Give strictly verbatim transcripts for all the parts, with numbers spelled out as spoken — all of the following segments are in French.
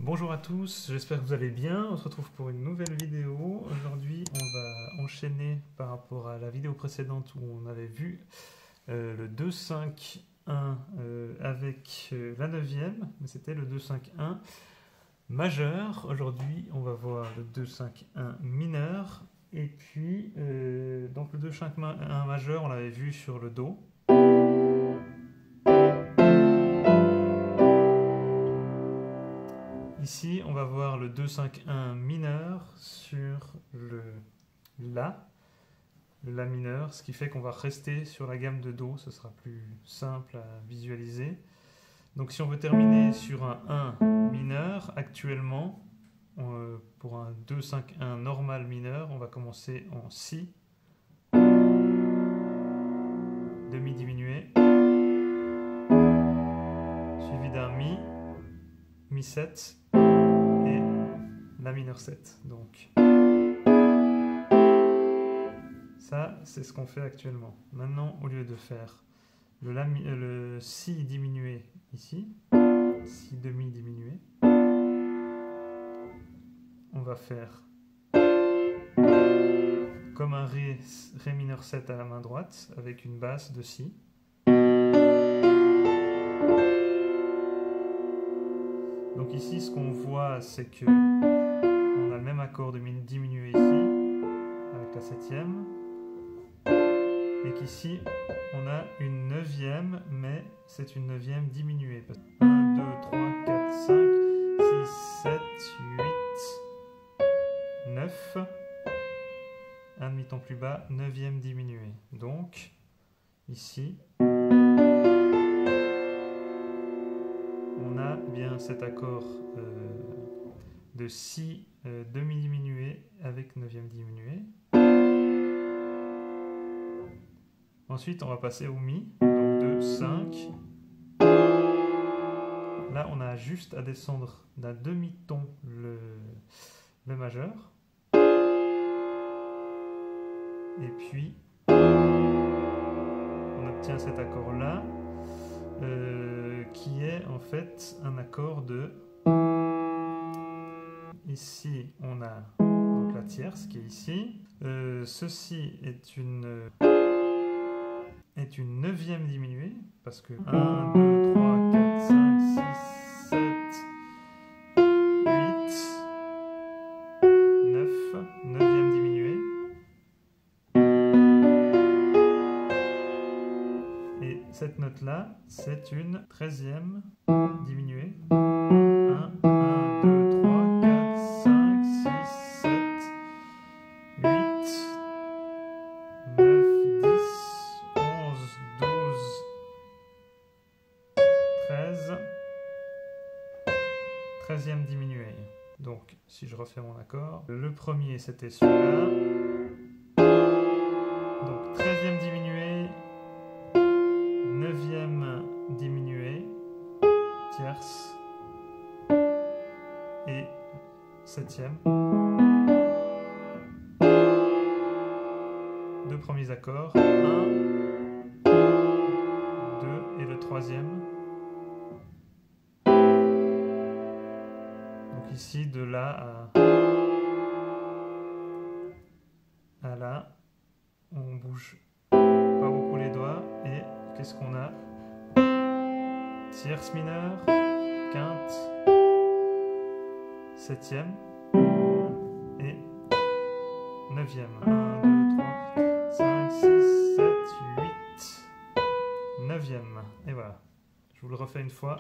Bonjour à tous, j'espère que vous allez bien. On se retrouve pour une nouvelle vidéo. Aujourd'hui, on va enchaîner par rapport à la vidéo précédente où on avait vu euh, le deux cinq un euh, avec euh, la neuvième, mais c'était le deux cinq un majeur. Aujourd'hui, on va voir le deux cinq un mineur. Et puis, euh, donc le deux cinq un majeur, on l'avait vu sur le Do. Ici, on va voir le deux cinq un mineur sur le La, le La mineur, ce qui fait qu'on va rester sur la gamme de Do, ce sera plus simple à visualiser. Donc si on veut terminer sur un un mineur, actuellement, on, pour un deux cinq un normal mineur, on va commencer en Si, demi diminué, suivi d'un Mi, Mi sept, et La mineur sept. Donc ça, c'est ce qu'on fait actuellement. Maintenant, au lieu de faire le, la, le Si diminué ici, Si demi diminué, on va faire comme un Ré, Ré mineur sept à la main droite avec une basse de Si. Donc ici, ce qu'on voit, c'est que on a le même accord de Mi diminué ici, avec la septième, et qu'ici, on a une neuvième, mais c'est une neuvième diminuée. un, deux, trois, quatre, cinq, six, sept, huit, neuf, un demi-ton plus bas, neuvième diminuée. Donc, ici, on a bien cet accord euh, de Si euh, demi-diminué avec neuvième diminué. Ensuite, on va passer au Mi, donc deux, cinq. Là, on a juste à descendre d'un demi-ton le, le majeur. Et puis, on obtient cet accord-là, euh, qui est en fait un accord de... Ici, on a donc la tierce qui est ici. Euh, ceci est une... est une neuvième diminuée, parce que un, deux, trois, quatre, cinq, six, sept, huit, neuf, neuvième diminuée. Et cette note-là, c'est une treizième diminuée. un, un, deux, trois, quatre, cinq, six, sept, huit, neuf, dix, onze, douze, treize, treizième diminuée. Donc, si je refais mon accord, le premier c'était celui-là. Donc, treizième diminuée, neuvième diminuée, tierce, et septième. Deux premiers accords, un, deux et le troisième. Donc ici, de là à, à là, on bouge pas beaucoup les doigts. Et qu'est-ce qu'on a? Tierce mineure, quinte, septième et neuvième. un, deux, trois, cinq, six, sept, huit, neuvième. Et voilà. Je vous le refais une fois.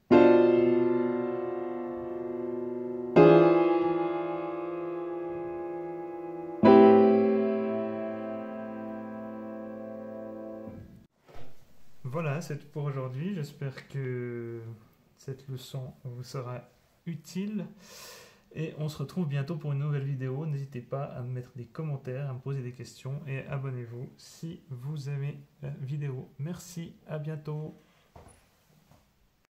Voilà, c'est tout pour aujourd'hui. J'espère que cette leçon vous sera utile. Et on se retrouve bientôt pour une nouvelle vidéo. N'hésitez pas à me mettre des commentaires, à me poser des questions et abonnez-vous si vous aimez la vidéo. Merci, à bientôt.